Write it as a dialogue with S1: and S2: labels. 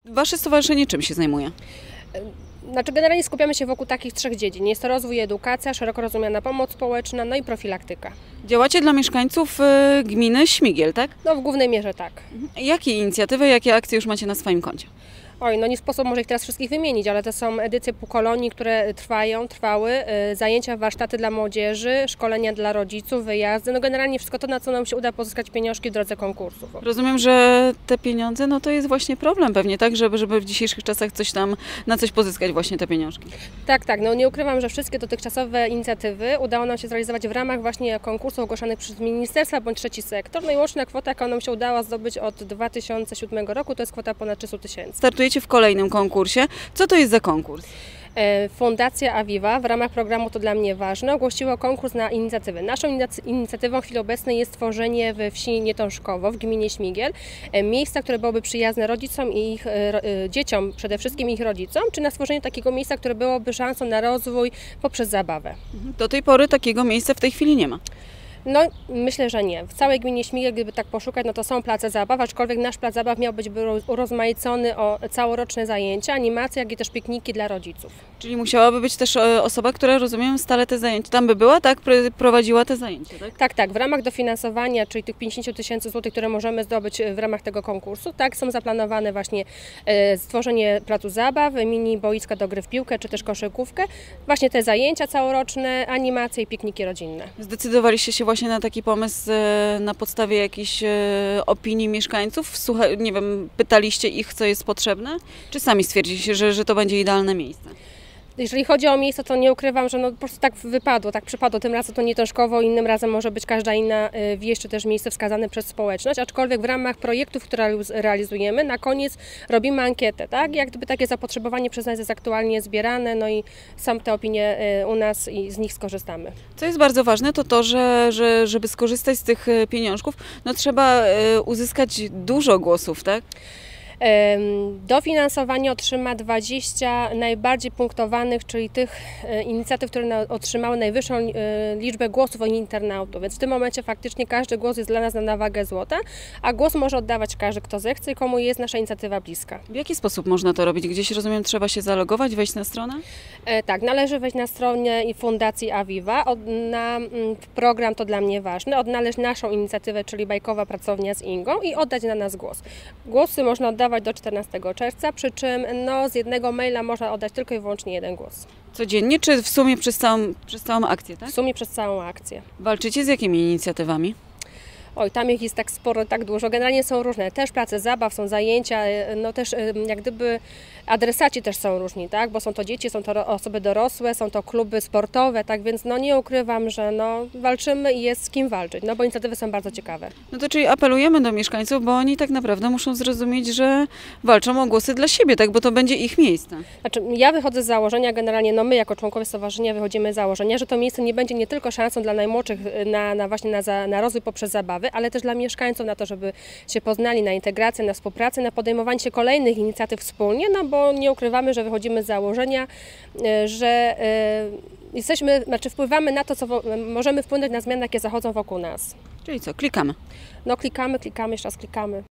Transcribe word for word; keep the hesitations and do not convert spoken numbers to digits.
S1: Wasze stowarzyszenie czym się zajmuje?
S2: Znaczy generalnie skupiamy się wokół takich trzech dziedzin. Jest to rozwój i edukacja, szeroko rozumiana pomoc społeczna, no i profilaktyka.
S1: Działacie dla mieszkańców y, gminy Śmigiel, tak?
S2: No w głównej mierze tak.
S1: Jakie inicjatywy, jakie akcje już macie na swoim koncie?
S2: Oj, no nie sposób może ich teraz wszystkich wymienić, ale to są edycje półkolonii, które trwają, trwały, y, zajęcia, warsztaty dla młodzieży, szkolenia dla rodziców, wyjazdy, no generalnie wszystko to, na co nam się uda pozyskać pieniążki w drodze konkursów.
S1: Rozumiem, że te pieniądze, no to jest właśnie problem pewnie, tak? Żeby, żeby w dzisiejszych czasach coś tam, na coś pozyskać właśnie te pieniążki.
S2: Tak, tak, no nie ukrywam, że wszystkie dotychczasowe inicjatywy udało nam się zrealizować w ramach właśnie konkursów ogłoszonych przez ministerstwa bądź trzeci sektor. No i łączna kwota, jaką nam się udało zdobyć od dwa tysiące siódmego roku, to jest kwota ponad trzysta tysięcy.
S1: Startujecie w kolejnym konkursie. Co to jest za konkurs?
S2: Fundacja Aviva w ramach programu To Dla Mnie Ważne ogłosiła konkurs na inicjatywę. Naszą inicjatywą w chwili obecnej jest tworzenie we wsi Nietążkowo w gminie Śmigiel miejsca, które byłoby przyjazne rodzicom i ich dzieciom, przede wszystkim ich rodzicom, czy na stworzenie takiego miejsca, które byłoby szansą na rozwój poprzez zabawę.
S1: Do tej pory takiego miejsca w tej chwili nie ma.
S2: No myślę, że nie. W całej gminie Śmigiel, gdyby tak poszukać, no to są place zabaw, aczkolwiek nasz plac zabaw miał być urozmaicony o całoroczne zajęcia, animacje, jak i też pikniki dla rodziców.
S1: Czyli musiałaby być też osoba, która, rozumiem, stale te zajęcia tam by była, tak? Prowadziła te zajęcia, tak?
S2: Tak, tak. W ramach dofinansowania, czyli tych pięćdziesiąt tysięcy złotych, które możemy zdobyć w ramach tego konkursu, tak, są zaplanowane właśnie stworzenie placu zabaw, mini boiska do gry w piłkę, czy też koszykówkę, właśnie te zajęcia całoroczne, animacje i pikniki rodzinne.
S1: Zdecydowaliście się właśnie na taki pomysł na podstawie jakichś opinii mieszkańców? Słuchaj, nie wiem, pytaliście ich, co jest potrzebne? Czy sami stwierdziliście, że, że to będzie idealne miejsce?
S2: Jeżeli chodzi o miejsce, to nie ukrywam, że no po prostu tak wypadło, tak przypadło. Tym razem to Nietążkowo, innym razem może być każda inna wieś, czy też miejsce wskazane przez społeczność, aczkolwiek w ramach projektów, które realizujemy, na koniec robimy ankietę, tak? Jak gdyby takie zapotrzebowanie przez nas jest aktualnie zbierane, no i są te opinie u nas i z nich skorzystamy.
S1: Co jest bardzo ważne, to to, że, że żeby skorzystać z tych pieniążków, no trzeba uzyskać dużo głosów, tak?
S2: Dofinansowanie otrzyma dwadzieścia najbardziej punktowanych, czyli tych inicjatyw, które otrzymały najwyższą liczbę głosów od internautów, więc w tym momencie faktycznie każdy głos jest dla nas na wagę złota, a głos może oddawać każdy, kto zechce i komu jest nasza inicjatywa bliska.
S1: W jaki sposób można to robić? Gdzieś, rozumiem, trzeba się zalogować, wejść na stronę?
S2: E, tak, należy wejść na stronę Fundacji Aviva, od, na program To Dla Mnie Ważne, odnaleźć naszą inicjatywę, czyli Bajkowa Pracownia z Ingą i oddać na nas głos. Głosy można oddawać do czternastego czerwca, przy czym no, z jednego maila można oddać tylko i wyłącznie jeden głos.
S1: Codziennie, czy w sumie przez całą, przez całą akcję, tak?
S2: W sumie przez całą akcję.
S1: Walczycie z jakimi inicjatywami?
S2: Oj, tam ich jest tak sporo, tak dużo. Generalnie są różne. Też place zabaw, są zajęcia, no też jak gdyby adresaci też są różni, tak? Bo są to dzieci, są to osoby dorosłe, są to kluby sportowe, tak więc no nie ukrywam, że no walczymy i jest z kim walczyć, no bo inicjatywy są bardzo ciekawe.
S1: No to czyli apelujemy do mieszkańców, bo oni tak naprawdę muszą zrozumieć, że walczą o głosy dla siebie, tak? Bo to będzie ich miejsce.
S2: Znaczy ja wychodzę z założenia, generalnie no my jako członkowie stowarzyszenia wychodzimy z założenia, że to miejsce nie będzie nie tylko szansą dla najmłodszych na, na właśnie na, na rozwój poprzez zabawy, ale też dla mieszkańców na to, żeby się poznali, na integrację, na współpracę, na podejmowanie się kolejnych inicjatyw wspólnie, no bo nie ukrywamy, że wychodzimy z założenia, że jesteśmy, znaczy wpływamy na to, co możemy wpłynąć na zmiany, jakie zachodzą wokół nas.
S1: Czyli co, klikamy?
S2: No klikamy, klikamy, jeszcze raz klikamy.